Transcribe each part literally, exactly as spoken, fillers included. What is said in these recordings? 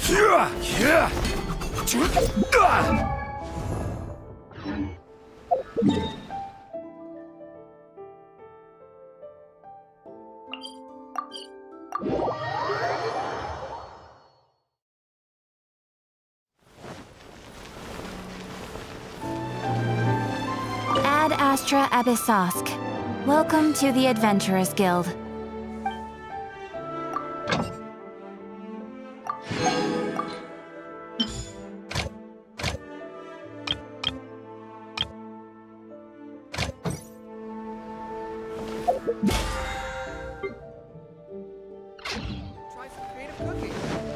Ad Astra Abyssosque. Welcome to the Adventurers Guild. Try some creative cooking.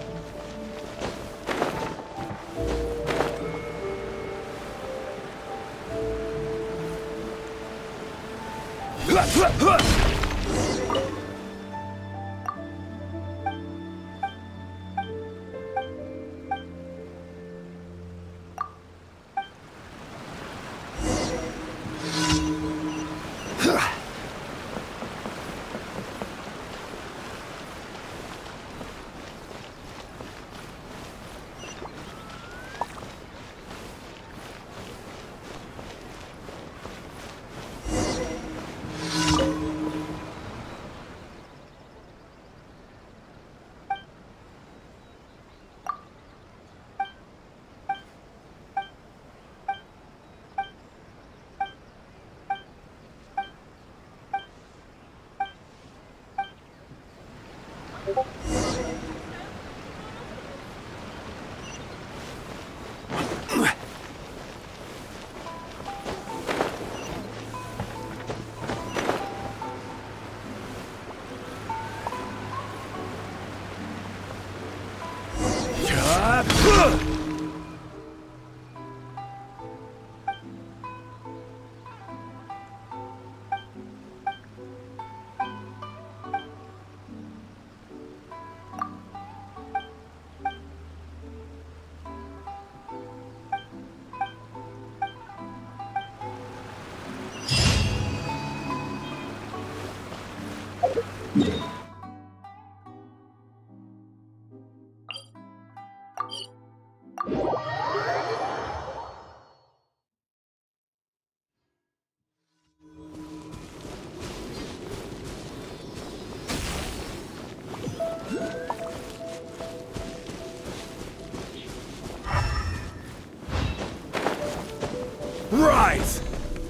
Rise!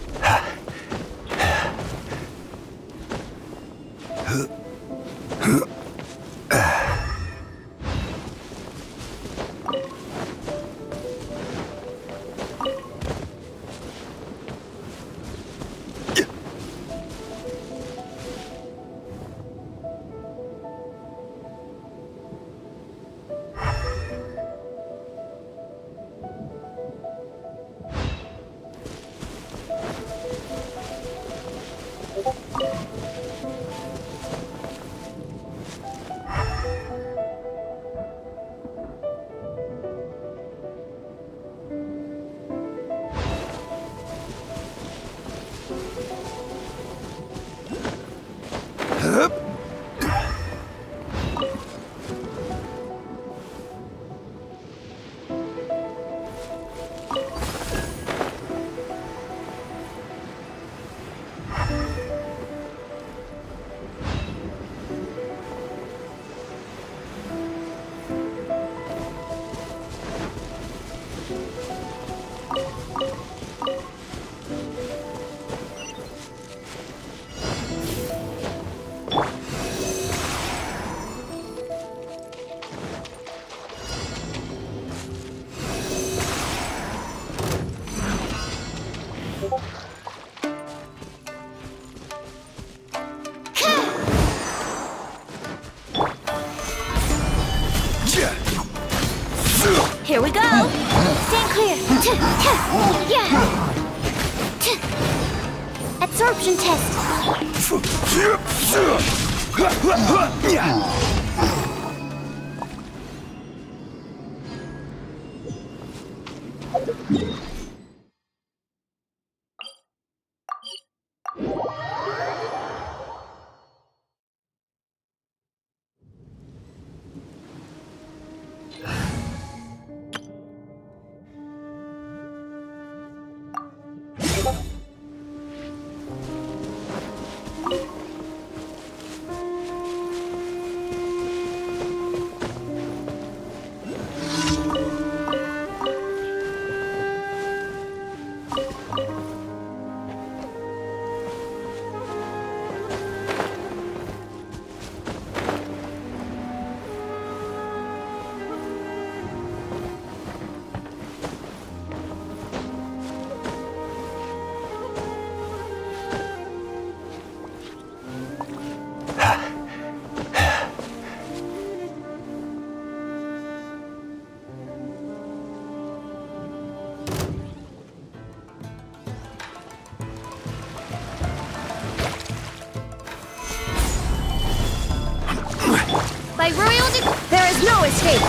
Here we go! Stand clear! Yeah! Absorption test! by royal de- There is no escape!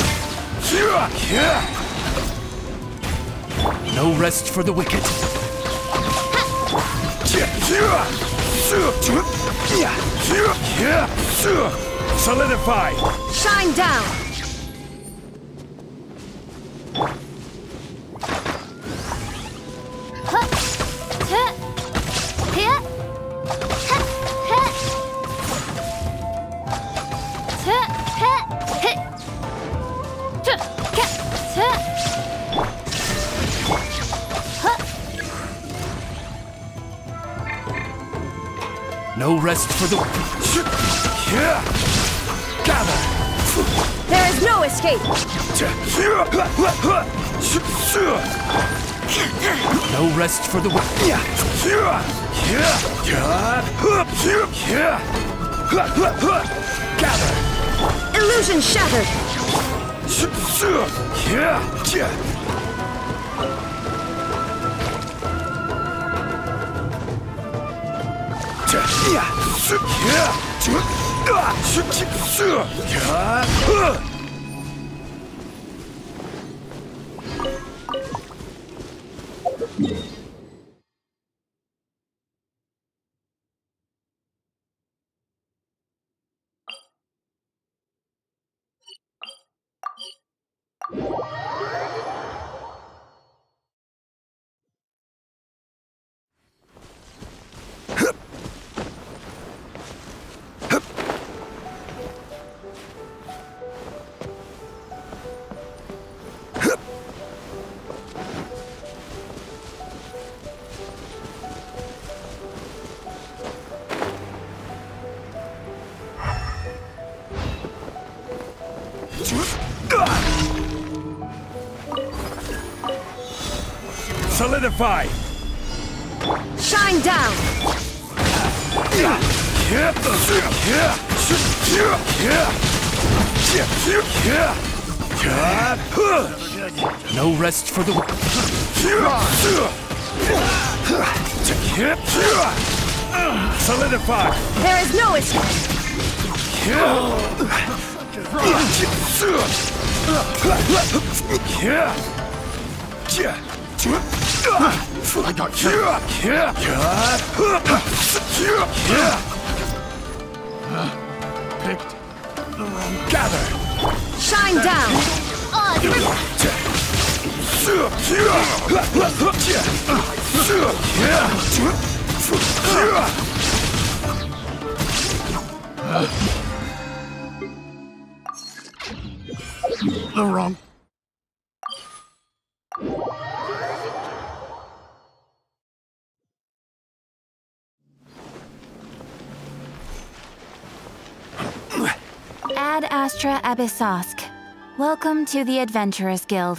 No rest for the wicked. Solidify. Shine down! Huh. Huh. Huh. Huh. Huh. Huh. Huh. Huh. Tuh. Ka. Tuh. Huh. No rest for the. Gather. There is no escape! No rest for the wicked. Gather. Illusion shattered! Solidify. Shine down! No rest for the wicked. Solidify. There is no escape! I got you. Picked the wrong. Gather. Shine down! The wrong. Ad Astra Abyssosque. Welcome to the Adventurers Guild.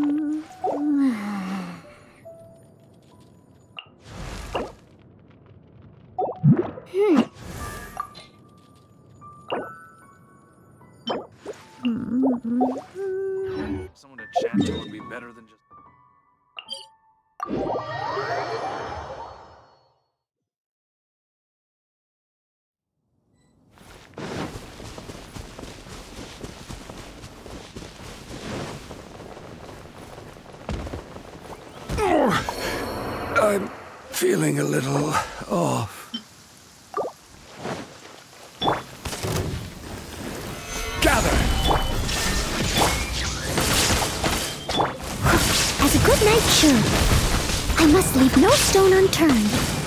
Someone to chat to would be better than just. I'm feeling a little off. Gather! As a good knight should, I must leave no stone unturned.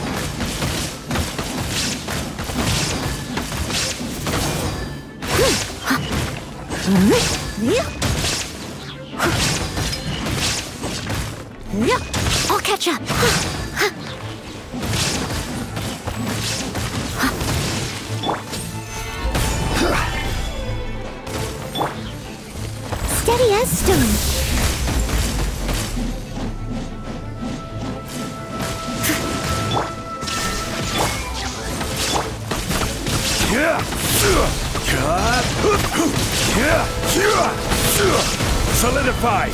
I'll catch up. Steady as stone. Solidify!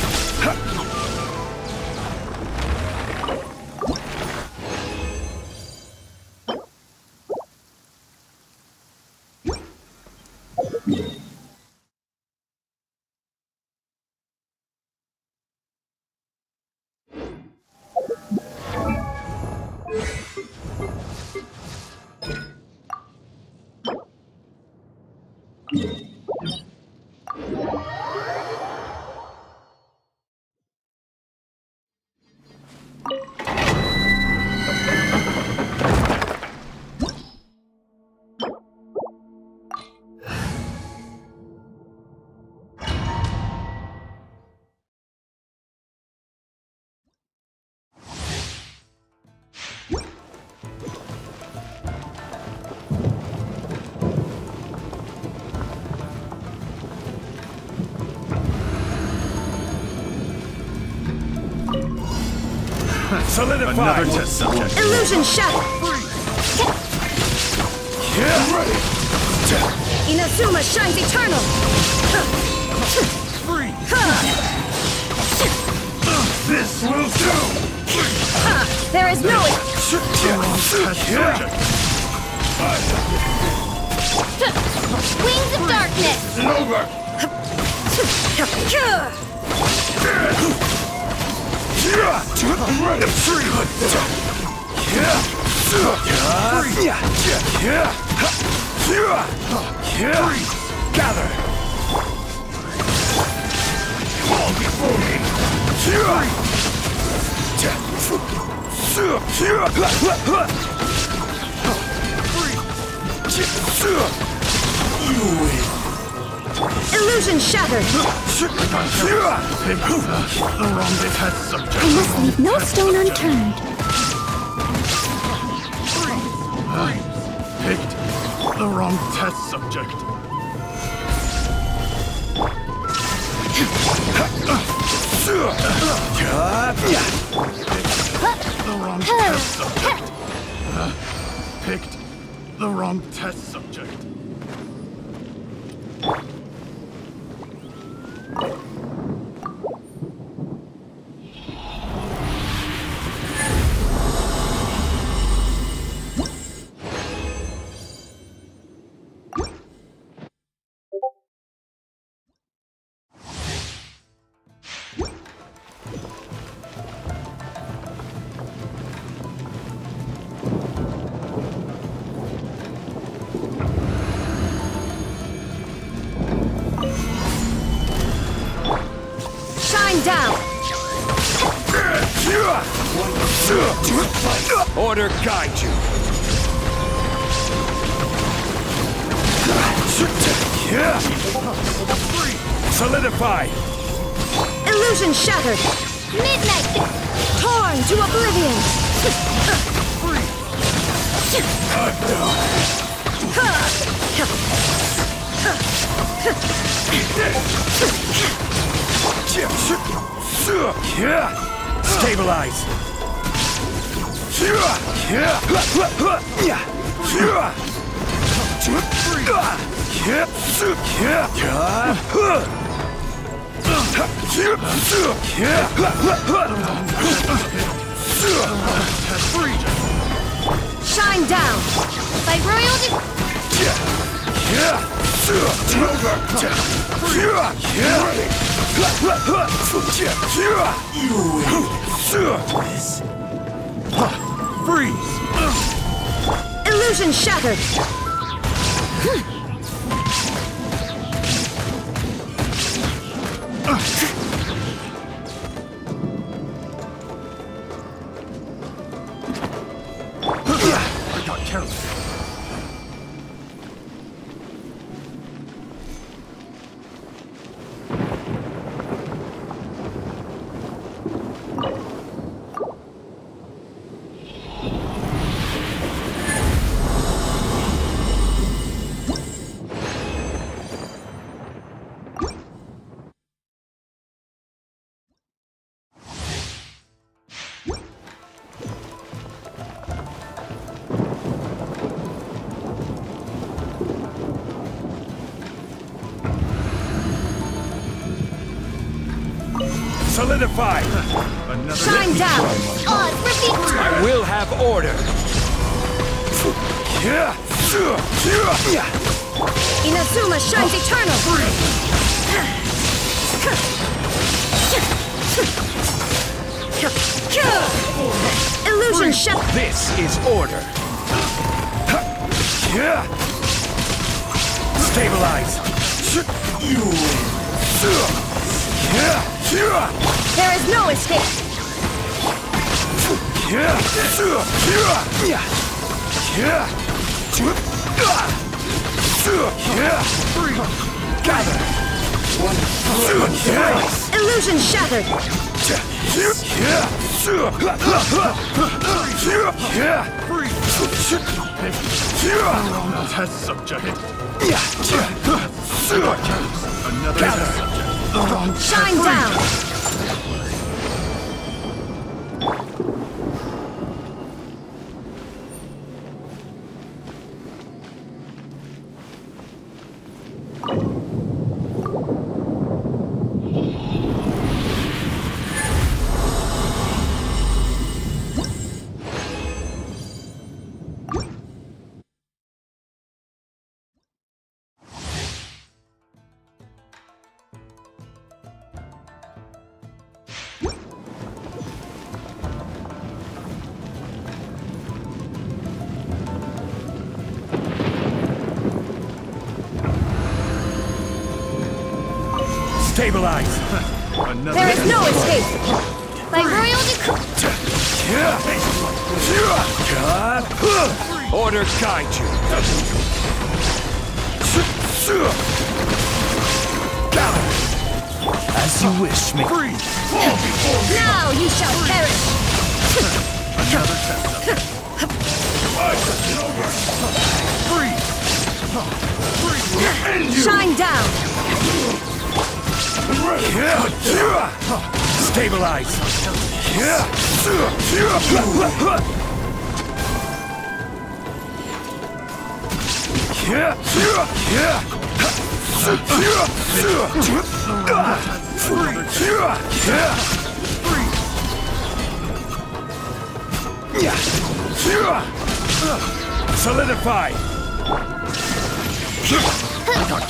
Solidify! Another test subject. Illusion shattered. Yeah. Ready. Inazuma shines eternal. Free. This will do. There is no. Wings of darkness! Over. Ready. Free. Gather. Fall before me. You win. Illusion shattered. The wrong test subject. I must leave no stone unturned. Picked the wrong test subject. The wrong test subject. Picked the wrong test subject. Down. Order guide you. Solidify. Illusion shattered. Midnight! Torn to oblivion. Stabilize. Shine down! By royal de- Freeze! Illusion shattered! I got careless. Solidify! Another Shine down! Oz, repeat! I will have order! Inazuma shines eternal! Illusion shattered! This is order! Stabilize! There is no escape! Illusion shattered! wrong test subject. Another test subject. The wrong Shine test. down! Stabilize! Another There is no escape! By royal decree. Order guide you! As you wish, me. freeze. Now you shall perish! Another test subject. Freeze. Freeze. Shine down! Stabilize! Solidify! I got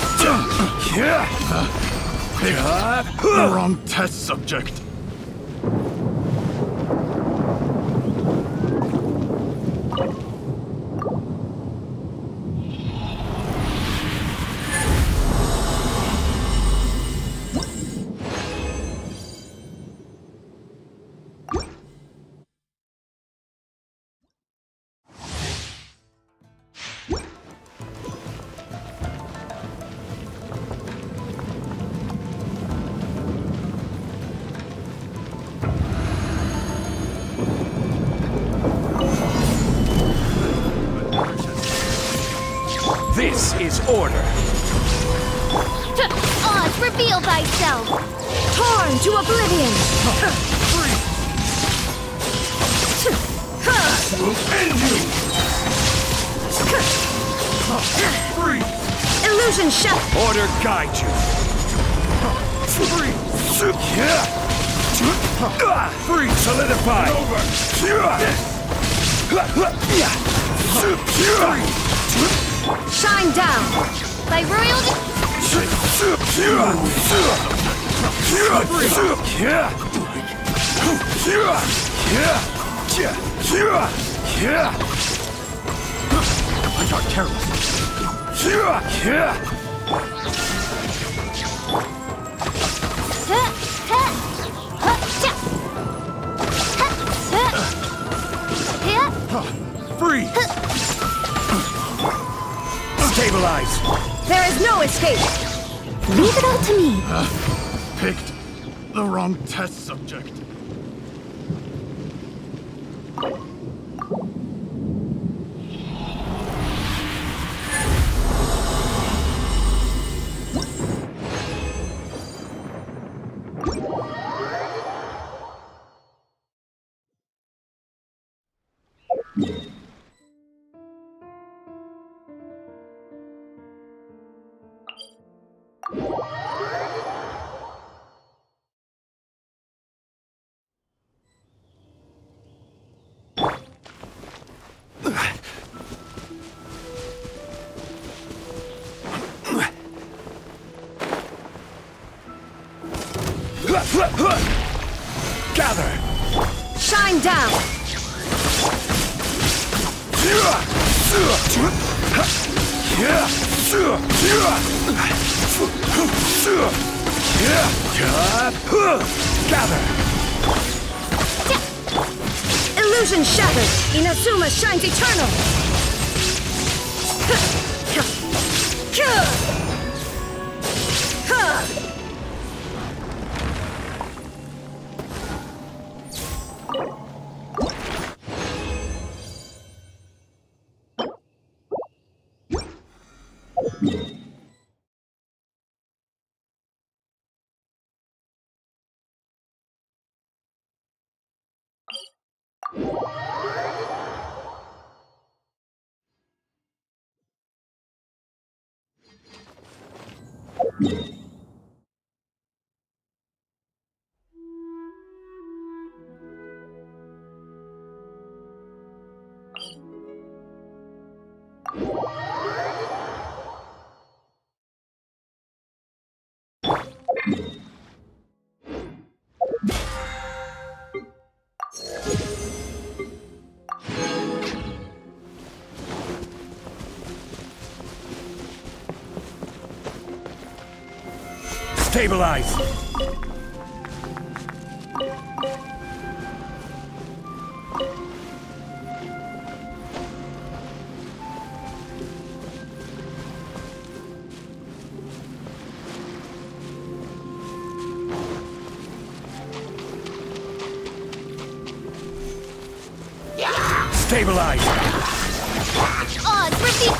careless. The wrong test subject. This is order! Oz, reveal thyself! Torn to oblivion! We'll end you! Free! Illusion shattered! Order guide you. Free! Free. Solidify. Over! Shine down! By royal... I got careless. Free. Stabilize. There is no escape! Leave it all to me. Picked the wrong test subject. Gather. Shine down! Gather. Illusion shattered! Inazuma shines eternal! Stabilize. Stabilize. Odds repeat!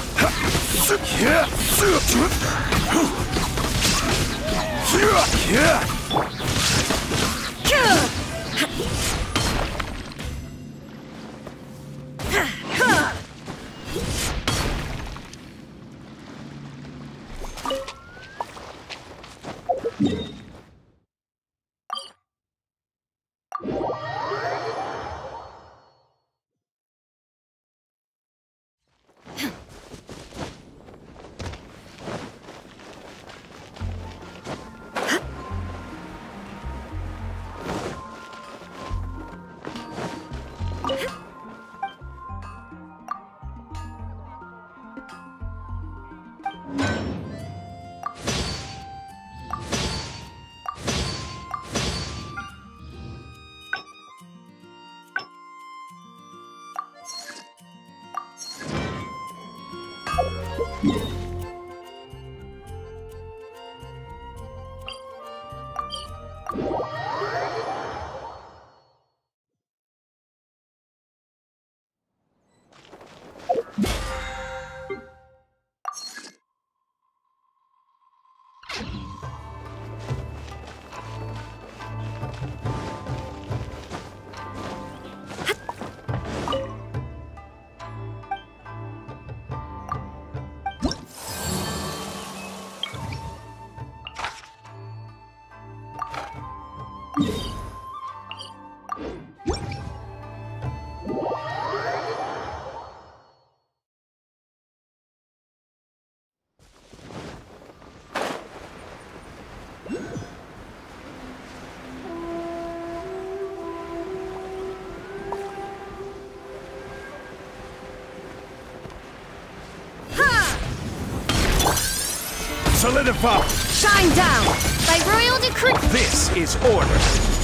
Solidify! Shine down! By royal decree! This is order!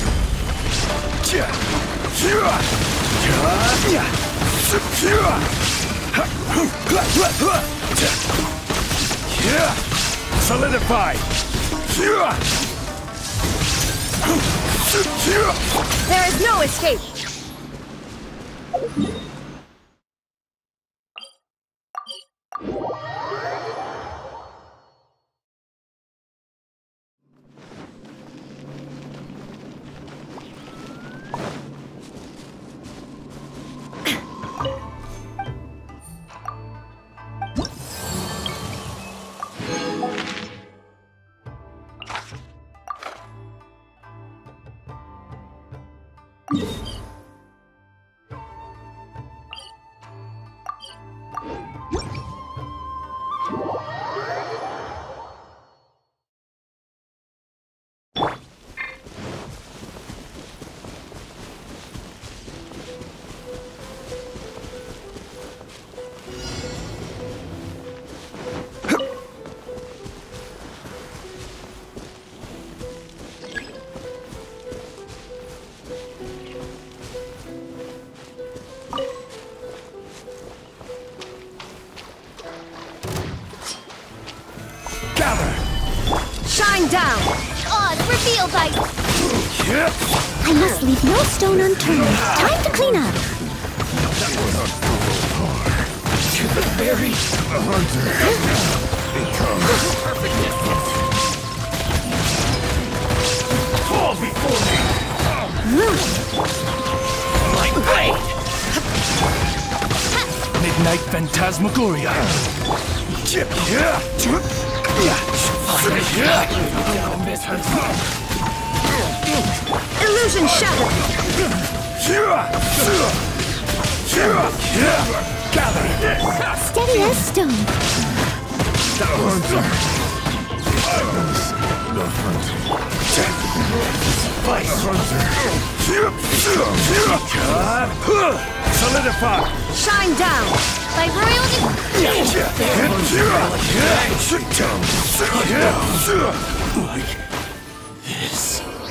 Solidify! There is no escape! Shine down! Odds revealed by... I must leave no stone unturned. Time to clean up. To the very hunter becomes fall before me! My blade! Midnight Phantasmagoria! Illusion shattered! Gather! Steady as stone. The hunter! The hunter! Fight! Hunter! Solidify! Shine down! By royal Like this.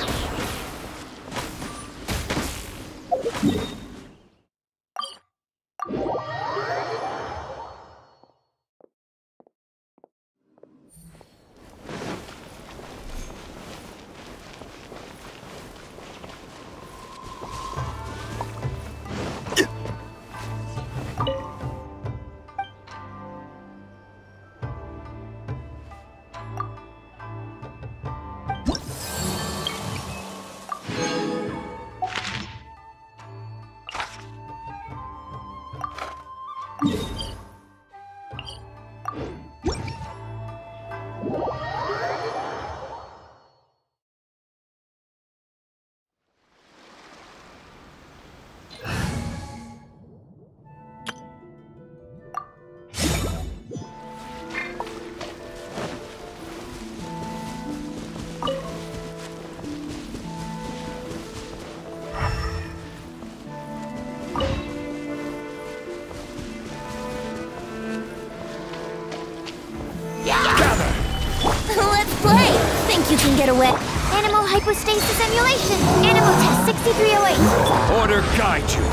You can get away. Animal hypostasis emulation. Animal test sixty-three oh eight. Order guide you.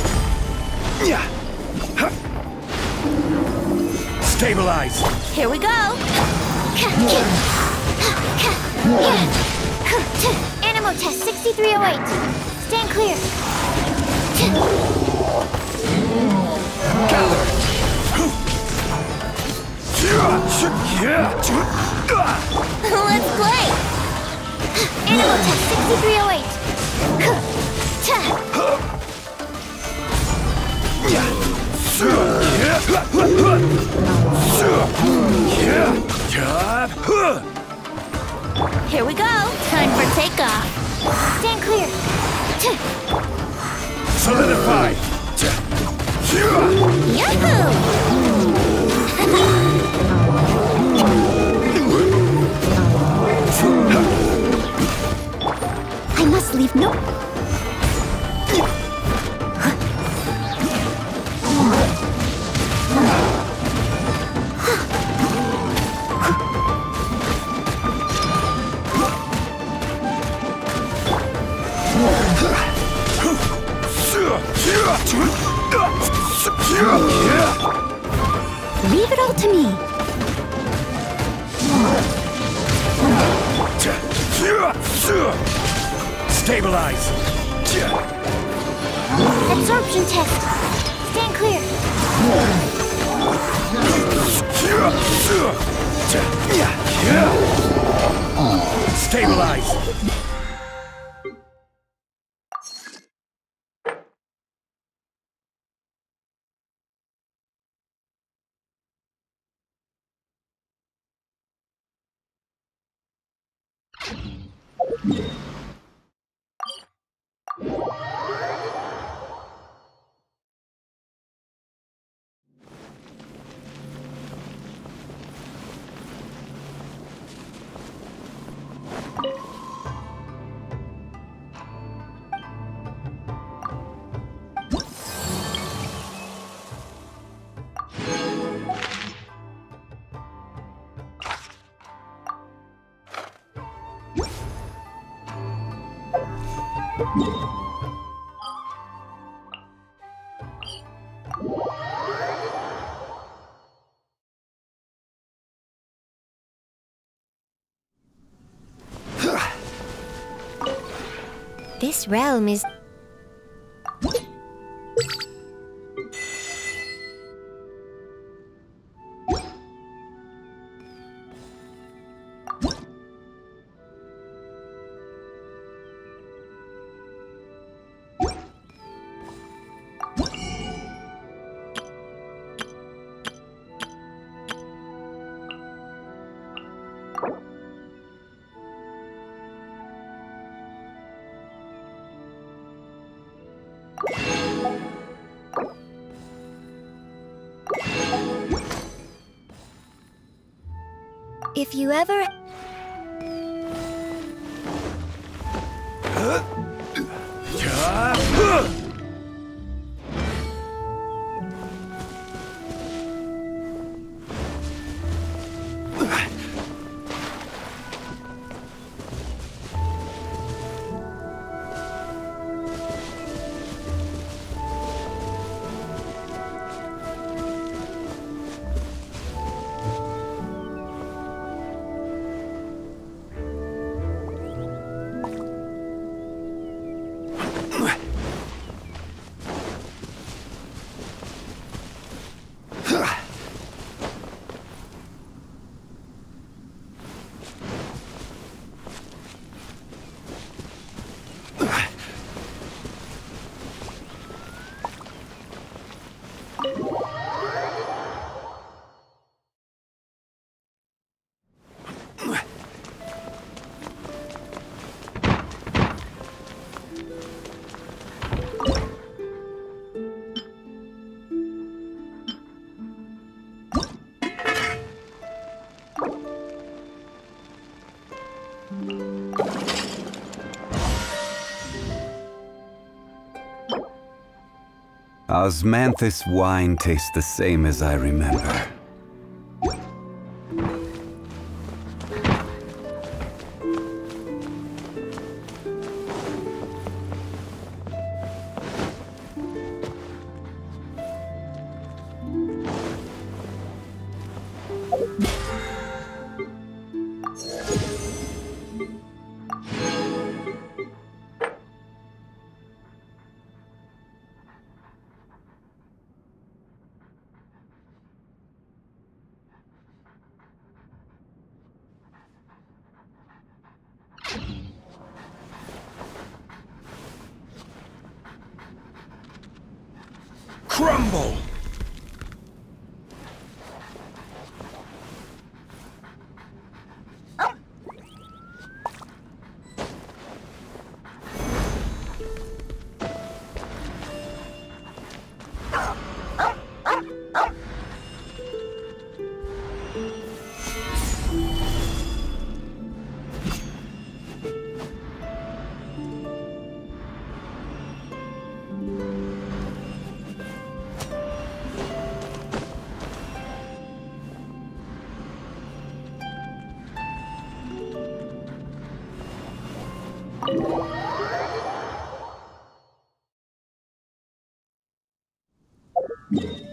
Stabilize. Here we go. Animal test sixty-three oh eight. Stand clear. Gather. Let's play! Animal test sixty-three oh eight. Here we go. Time for takeoff. Stand clear. Solidify. Yahoo! I must leave no... Leave it all to me. Stabilize. Absorption test. Stand clear. Stabilize. This realm is... If you ever... Osmanthus wine tastes the same as I remember. Crumble! Huh?